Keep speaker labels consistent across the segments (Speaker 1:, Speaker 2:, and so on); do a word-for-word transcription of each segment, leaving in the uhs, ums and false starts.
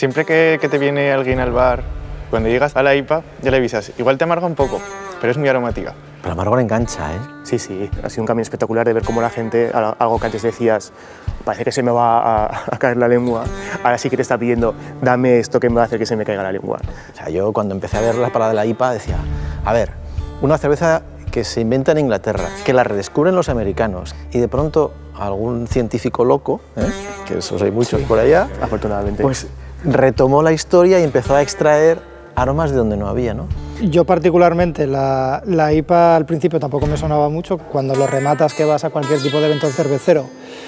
Speaker 1: Siempre que, que te viene alguien al bar, cuando llegas a la I P A, ya le avisas, igual te amarga un poco, pero es muy aromática.
Speaker 2: Pero amargo engancha, ¿eh?
Speaker 3: Sí, sí, ha sido un cambio espectacular de ver cómo la gente, algo que antes decías, parece que se me va a, a caer la lengua, ahora sí que te está pidiendo, dame esto que me va a hacer que se me caiga la lengua.
Speaker 2: O sea, yo cuando empecé a ver las palabras de la I P A decía, a ver, una cerveza que se inventa en Inglaterra, que la redescubren los americanos y de pronto algún científico loco, ¿eh? Que esos hay muchos
Speaker 3: sí,
Speaker 2: por allá,
Speaker 3: afortunadamente,
Speaker 2: pues retomó la historia y empezó a extraer aromas de donde no había, ¿no?
Speaker 4: Yo particularmente la, la I P A al principio tampoco me sonaba mucho. Cuando lo rematas que vas a cualquier tipo de evento cervecero,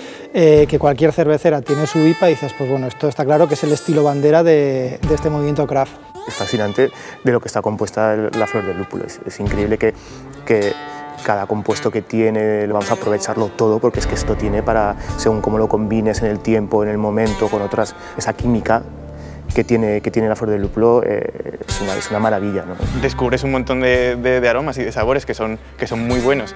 Speaker 4: eh, que cualquier cervecera tiene su I P A, y dices, pues bueno, esto está claro que es el estilo bandera de, de este movimiento craft.
Speaker 3: Es fascinante de lo que está compuesta la flor del lúpulo, es, es increíble que, que cada compuesto que tiene lo vamos a aprovecharlo todo, porque es que esto tiene para, según cómo lo combines en el tiempo, en el momento, con otras, esa química que tiene, que tiene la flor del lúpulo eh, es, una, es una maravilla, ¿no?
Speaker 1: Descubres un montón de, de, de aromas y de sabores que son, que son muy buenos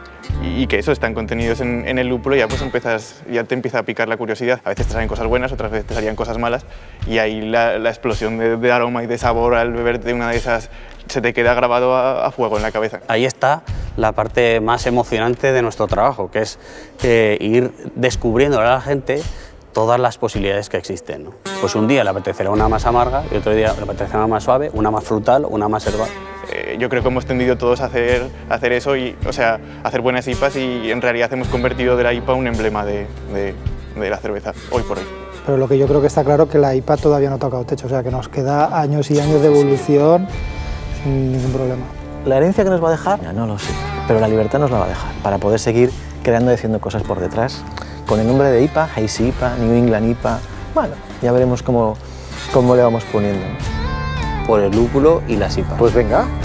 Speaker 1: y, y que eso están contenidos en, en el lúpulo, y ya, pues empiezas, ya te empieza a picar la curiosidad. A veces te salen cosas buenas, otras veces te salían cosas malas, y ahí la, la explosión de, de aroma y de sabor al beberte una de esas se te queda grabado a, a fuego en la cabeza.
Speaker 5: Ahí está la parte más emocionante de nuestro trabajo, que es eh, ir descubriendo a la gente todas las posibilidades que existen, ¿no? Pues un día le apetecerá una más amarga y otro día le apetecerá una más suave, una más frutal, una más herbal.
Speaker 1: Eh, yo creo que hemos tendido todos a hacer, a hacer eso, y, o sea, a hacer buenas I P As, y en realidad hemos convertido de la I P A un emblema de, de, de la cerveza, hoy por hoy.
Speaker 4: Pero lo que yo creo que está claro es que la I P A todavía no ha tocado techo, o sea que nos queda años y años de evolución sin ningún problema.
Speaker 2: ¿La herencia que nos va a dejar? Ya no lo sé, pero la libertad nos la va a dejar para poder seguir creando y haciendo cosas por detrás. Con el nombre de I P A, Hazy I P A, New England I P A, bueno, ya veremos cómo, cómo le vamos poniendo.
Speaker 5: Por el lúpulo y las I P As.
Speaker 2: Pues venga.